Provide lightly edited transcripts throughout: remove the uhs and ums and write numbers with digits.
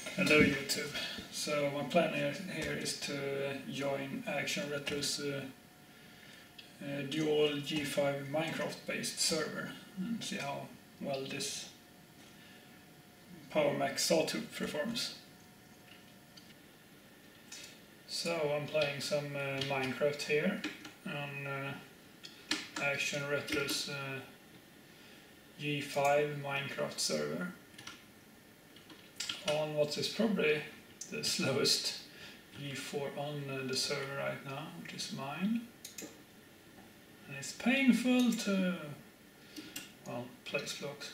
Hello YouTube. So my plan here is to join Action Retro's dual G5 Minecraft based server and see how well this Power Mac Sawtooth performs. So I'm playing some Minecraft here on Action Retro's G5 Minecraft server on what is probably the slowest G4 on the server right now, which is mine. And it's painful to, well, place blocks.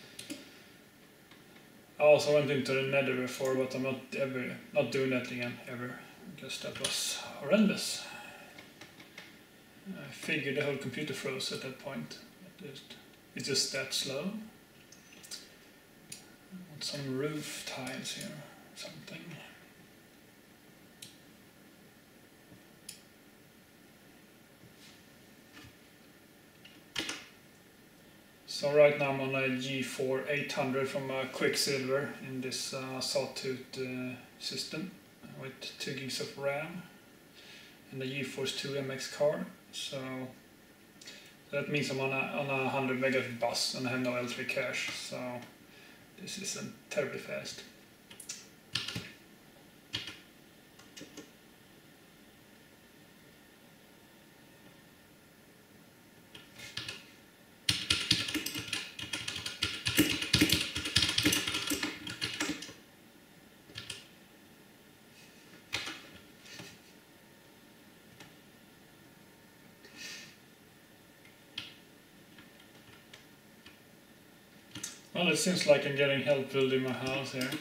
I also went into the Nether before, but I'm not doing that again ever, because that was horrendous. I figured the whole computer froze at that point. It's just that slow. Some roof tiles here, something. So right now I'm on a G4 800 from Quciksilver in this Sawtooth system with 2 gigs of RAM and the GeForce 2 MX card. So that means I'm on a 100 megabit bus and I have no L3 cache. So this isn't terribly fast. Well, it seems like I'm getting help building my house here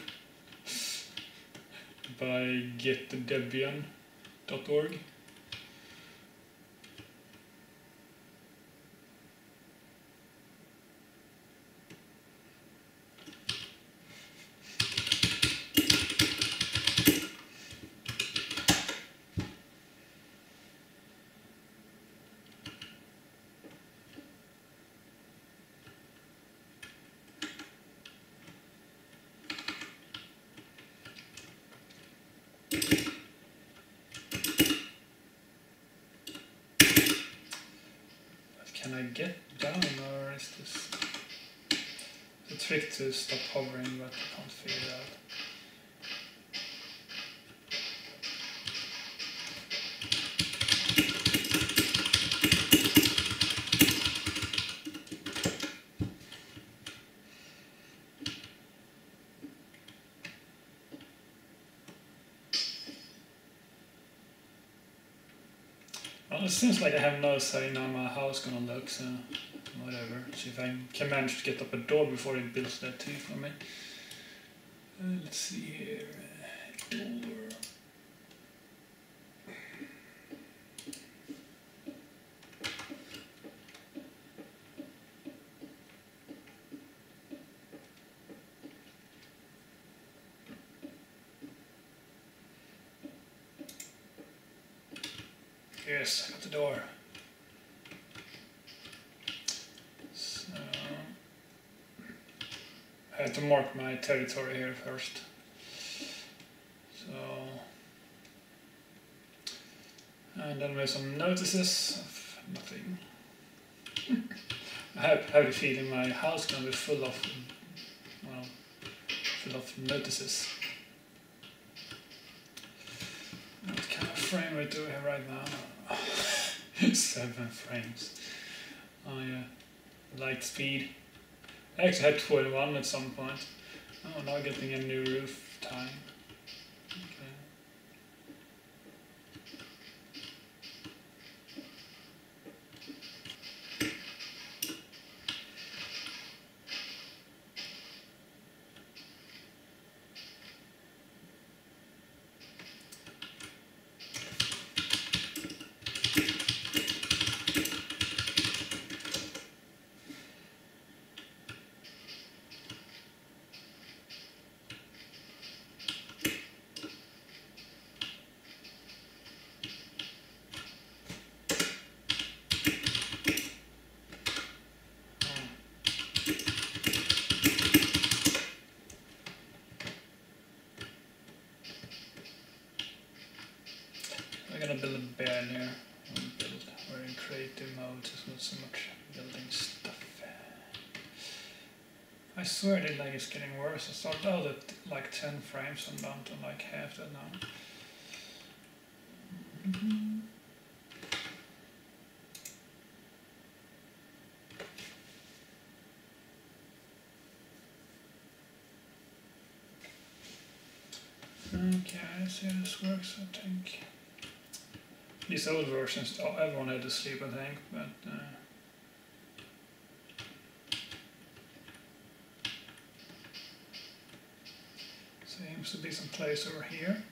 by getdebian.org. Can I get down, or is this the trick to stop hovering, but I can't figure it out. Well, it seems like I have no say in how my house gonna look, so whatever. See if I can manage to get up a door before it builds that too for me. Let's see here. Door. Yes, I got the door. So I have to mark my territory here first. So, and then we have some notices of nothing. I have the feeling my house is gonna be full of, well, full of notices. What kind of frame rate do we have right now? 7 frames. Oh yeah, light speed. I actually had 21 at some point. Oh, now getting a new roof time. Okay. gonna build a bed here. We're in creative mode, so it's not so much building stuff. I swear the lag is getting worse. I started out at like 10 frames, I'm down to like half that now. Okay, let's see how this works, I think. These old versions, everyone had to sleep, I think, but seems to be some place over here.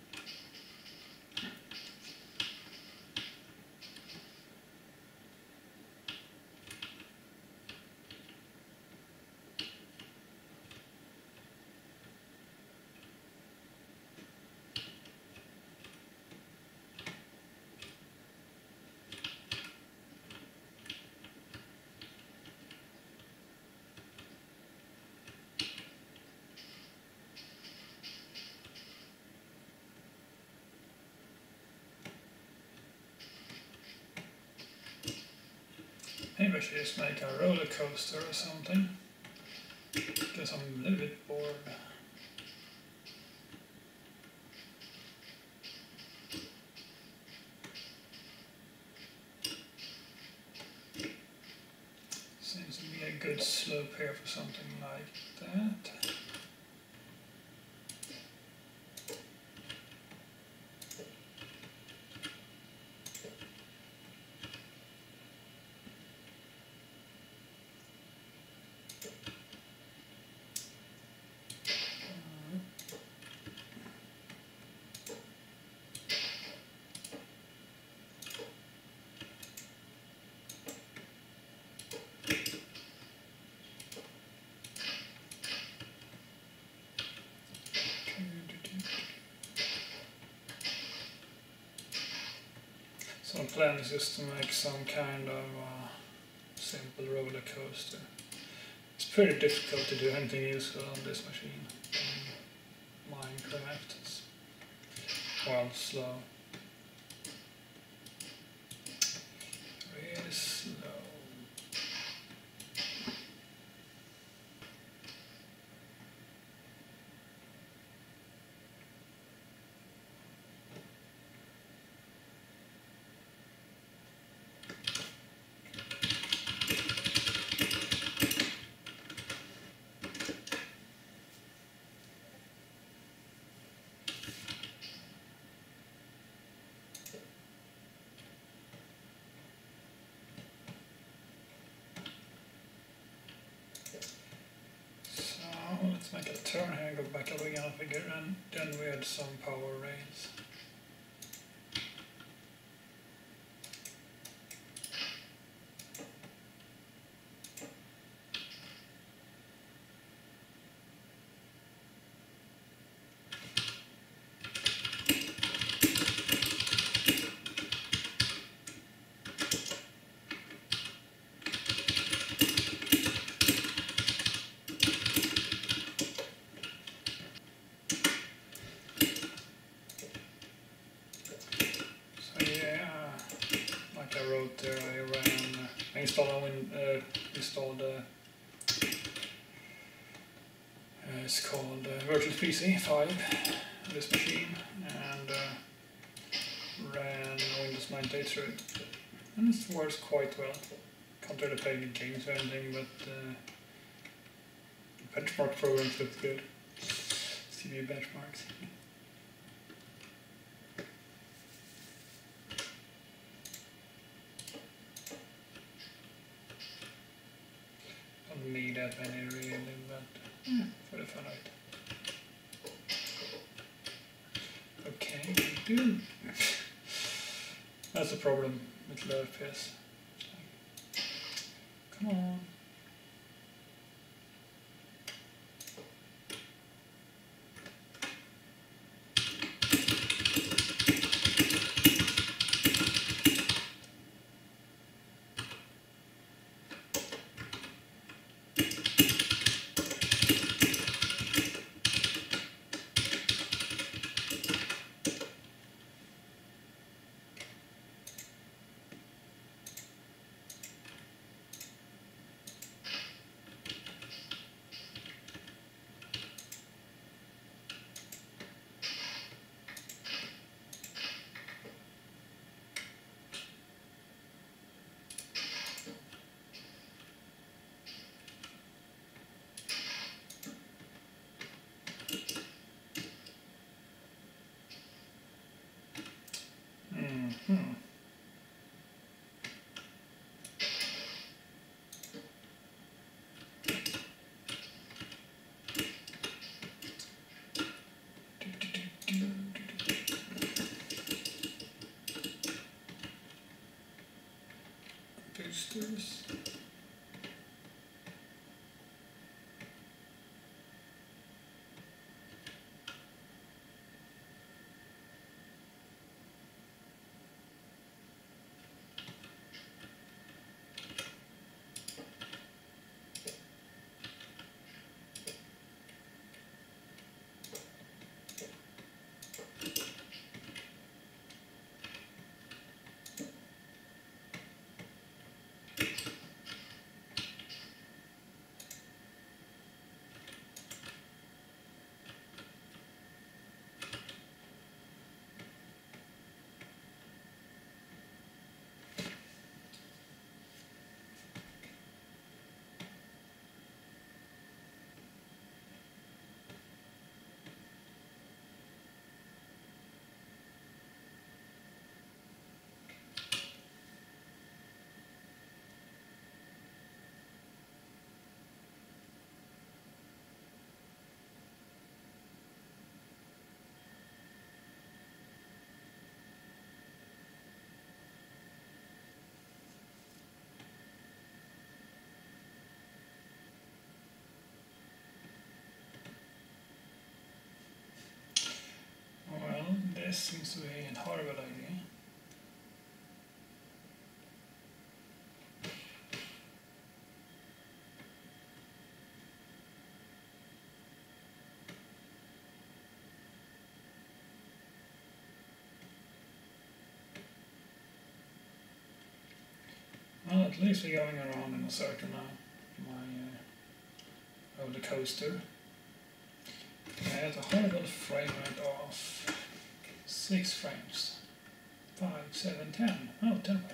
Maybe I should just make a roller coaster or something, because I'm a little bit bored. Seems to be a good slope here for something like that. So the plan is just to make some kind of simple roller coaster. It's pretty difficult to do anything useful on this machine. Minecraft is well slow. Really slow. Let's make a turn here, go back up again, figure, and then we add some power rails. I installed it's called Virtual PC 5 on this machine, and ran Windows 98 through it, and it works quite well. Can't really play any games or anything, but the benchmark programs look good. CV benchmarks. Don't need that many really, but for the fun of it. Okay, good. That's the problem with low FPS. Come on. This seems to be a horrible idea. Well, at least we're going around in a circle now. My roller coaster. I had a horrible frame rate of 6 frames. 5, 7, 10. Oh, 10 frames.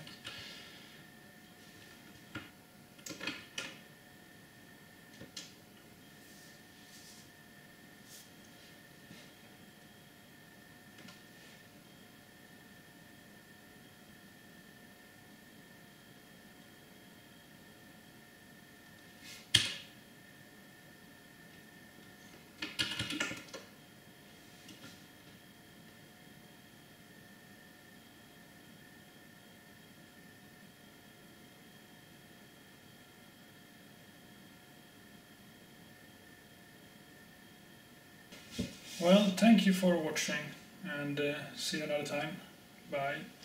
Well, thank you for watching, and see you another time. Bye.